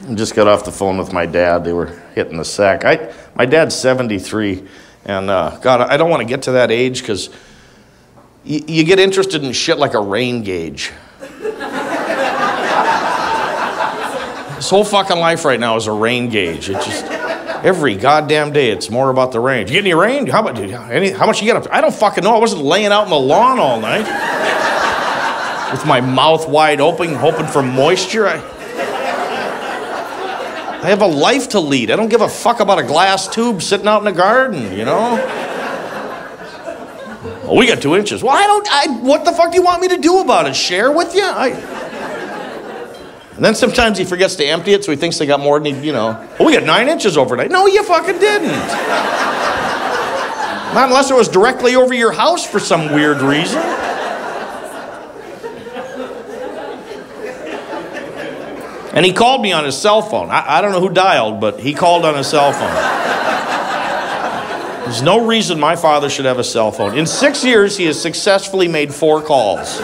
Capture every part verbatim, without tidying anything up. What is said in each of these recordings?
I just got off the phone with my dad. They were hitting the sack. I, my dad's seventy-three, and uh, God, I don't want to get to that age because y you get interested in shit like a rain gauge. This whole fucking life right now is a rain gauge. It just, every goddamn day, it's more about the rain. You get any rain? How about, any, how much you get up? I don't fucking know. I wasn't laying out in the lawn all night with my mouth wide open, hoping for moisture. I, I have a life to lead. I don't give a fuck about a glass tube sitting out in the garden, you know? Well, we got two inches. Well, I don't, I, what the fuck do you want me to do about it? Share with you? I... And then sometimes he forgets to empty it, so he thinks they got more than he, you know. Oh, we got nine inches overnight. No, you fucking didn't. Not unless it was directly over your house for some weird reason. And he called me on his cell phone. I, I don't know who dialed, but he called on his cell phone. There's no reason my father should have a cell phone. In six years, he has successfully made four calls.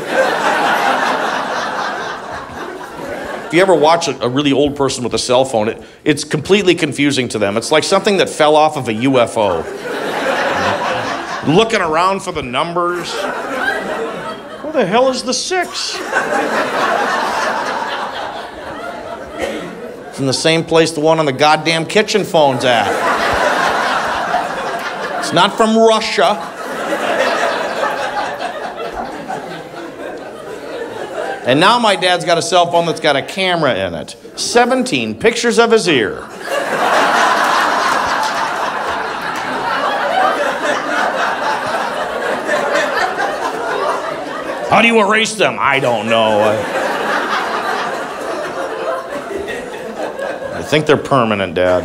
If you ever watch a, a really old person with a cell phone, it, it's completely confusing to them. It's like something that fell off of a U F O. Looking around for the numbers. Where the hell is the six? It's in the same place the one on the goddamn kitchen phone's at. It's not from Russia. And now my dad's got a cell phone that's got a camera in it. seventeen pictures of his ear. How do you erase them? I don't know. I think they're permanent, Dad.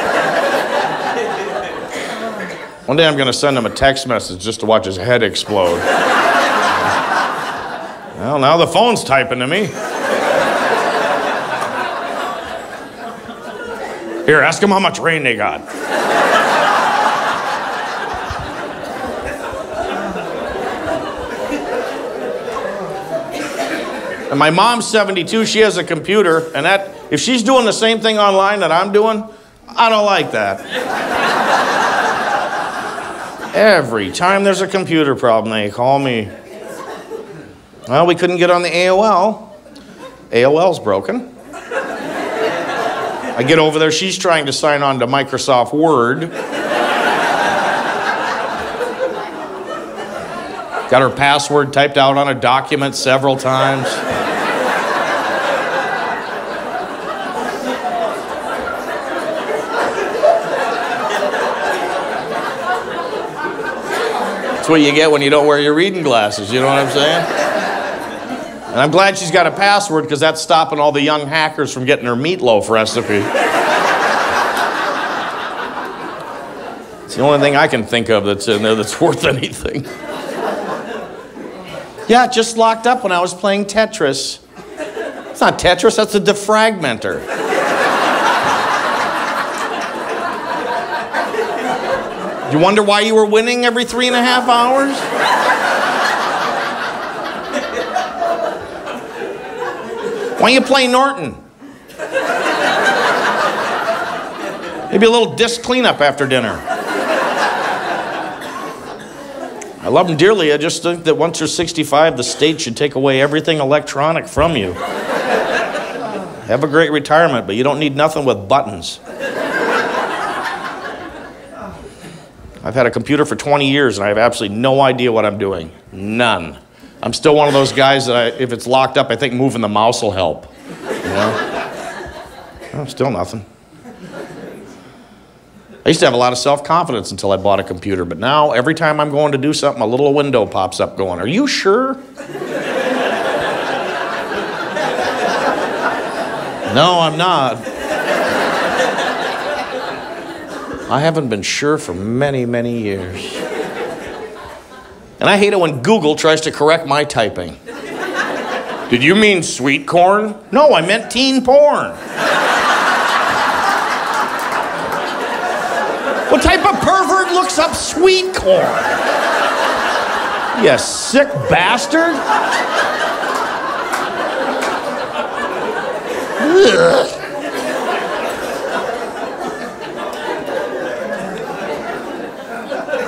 One day I'm going to send him a text message just to watch his head explode. Well, now the phone's typing to me. Here, ask them how much rain they got. And my mom's seventy-two, she has a computer, and that, if she's doing the same thing online that I'm doing, I don't like that. Every time there's a computer problem, they call me. Well, we couldn't get on the A O L. A O L's broken. I get over there, she's trying to sign on to Microsoft Word. Got her password typed out on a document several times. That's what you get when you don't wear your reading glasses, you know what I'm saying? And I'm glad she's got a password because that's stopping all the young hackers from getting her meatloaf recipe. It's the only thing I can think of that's in there that's worth anything. Yeah, it just locked up when I was playing Tetris. It's not Tetris, that's a defragmenter. You wonder why you were winning every three and a half hours? Why don't you play Norton? Maybe a little disc cleanup after dinner. I love them dearly. I just think that once you're sixty-five, the state should take away everything electronic from you. Have a great retirement, but you don't need nothing with buttons. I've had a computer for twenty years, and I have absolutely no idea what I'm doing. None. I'm still one of those guys that I, if it's locked up, I think moving the mouse will help. You know? Oh, still nothing. I used to have a lot of self-confidence until I bought a computer, but now every time I'm going to do something, a little window pops up going, "Are you sure?" No, I'm not. I haven't been sure for many, many years. And I hate it when Google tries to correct my typing. Did you mean sweet corn? No, I meant teen porn. What type of pervert looks up sweet corn? You sick bastard. Ugh.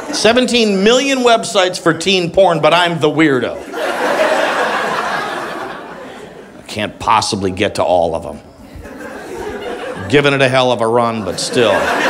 seventeen million websites for teen porn, but I'm the weirdo. I can't possibly get to all of them. Giving it a hell of a run, but still.